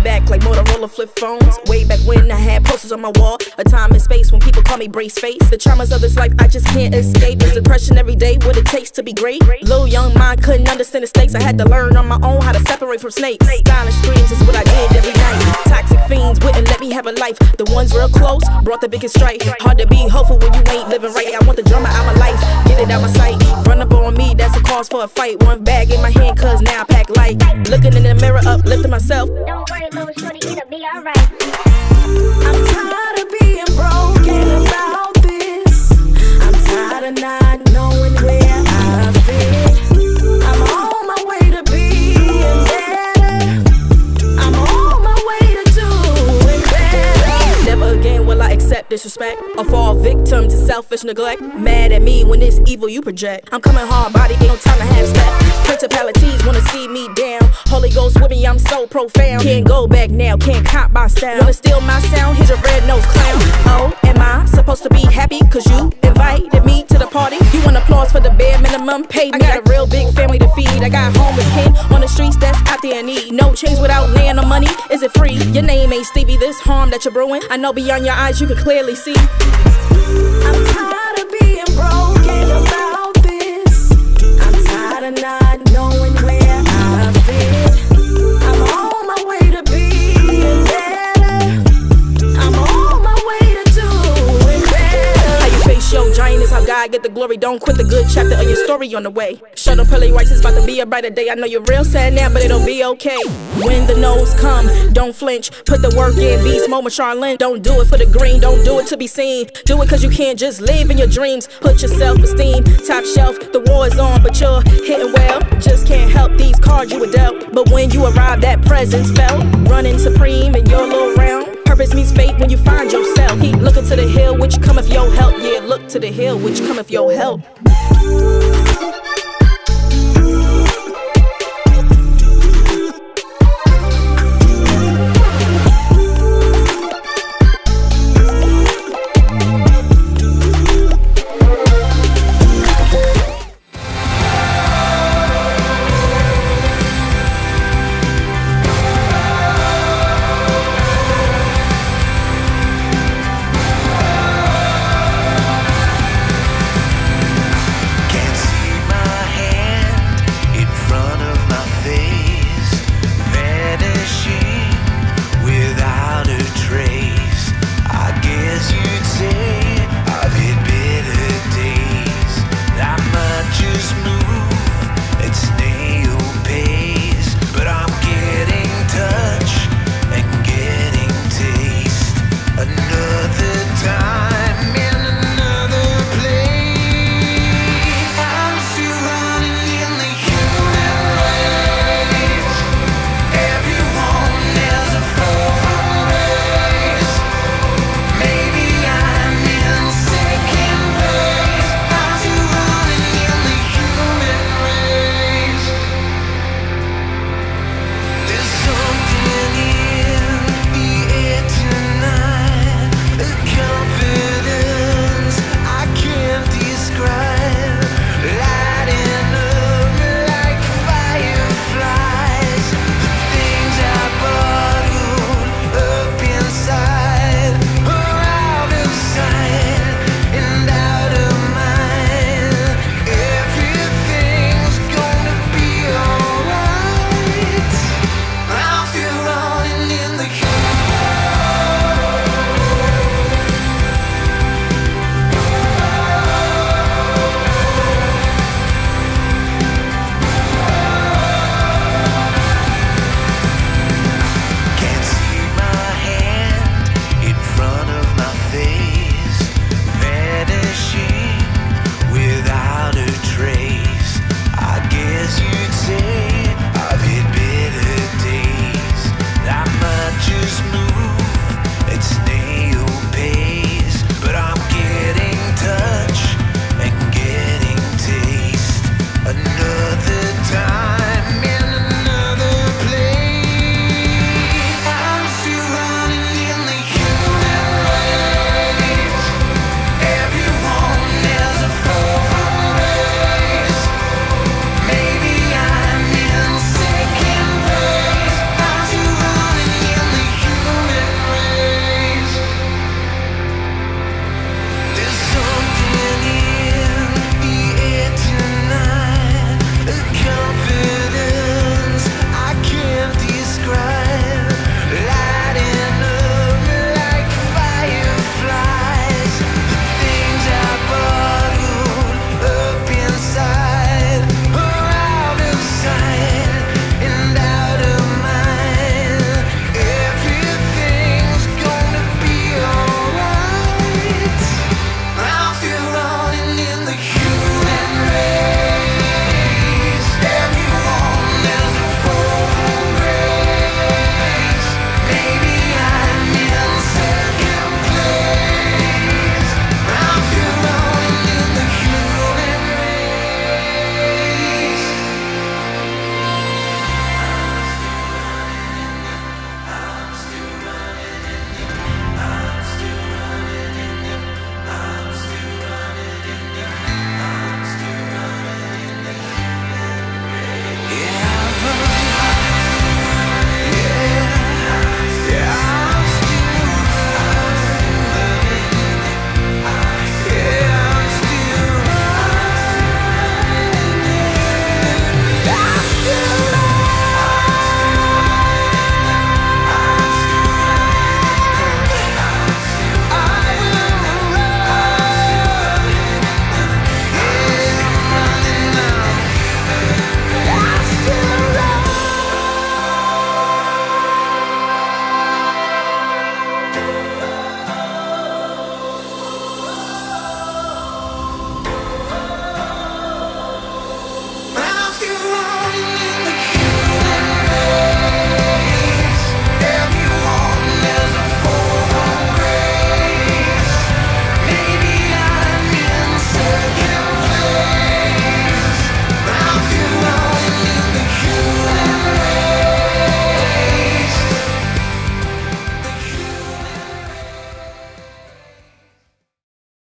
back like Motorola flip phones. Way back when I had posters on my wall. A time and space when people call me brace face. The traumas of this life I just can't escape. It's depression every day, what it takes to be great. Little young mind couldn't understand the stakes. I had to learn on my own how to separate from snakes. Silent screams is what I did every night. Toxic fiends wouldn't let me have a life. The ones real close brought the biggest strife. Hard to be hopeful when you ain't living right. I want the drama out my life, get it out my sight. Run up on me, that's a cause for a fight. One bag in my hand, cause now I pack light. Looking in the mirror, uplifting myself. Don't worry, little shorty, it'll be alright. I'm tired of being broken about this. I'm tired of not knowing where I fit. I'm on my way to being better. I'm on my way to doing better. Never again will I accept disrespect or fall victim to selfish neglect. Mad at me when it's evil you project. I'm coming hard body, ain't no time to half step. Principalities wanna see me down. Holy Ghost with me, I'm so profound. Can't go back now, can't cop my style. Wanna steal my sound? Here's your red-nosed clown. Oh, am I supposed to be happy cause you invited me to the party? You want applause for the bare minimum? Pay me. I got a real big family to feed. I got homeless kin on the streets that's out there in need. No change without land or money. Is it free? Your name ain't Stevie. This harm that you're brewing, I know beyond your eyes you can clearly see. I'm tired of being broken about this. I'm tired of not knowing where I fit. I'm on my way to being better. I'm on my way to doing better. How you face your giant is how God get the glory. Don't quit the good chapter of your story on the way. Shut up, pearly whites, it's about to be a brighter day. I know you're real sad now, but it'll be okay. When the no's come, don't flinch. Put the work in, beast mode, Charlene. Don't do it for the green, don't do it to be seen. Do it cause you can't just live in your dreams. Put your self-esteem top shelf. The war is on, but you're hitting well. Just can't help these cards you were dealt. But when you arrive, that presence felt. Running supreme in your little round. Purpose meets fate when you find yourself. Keep looking to the hill, which cometh your help. Yeah, look to the hill, which cometh your help.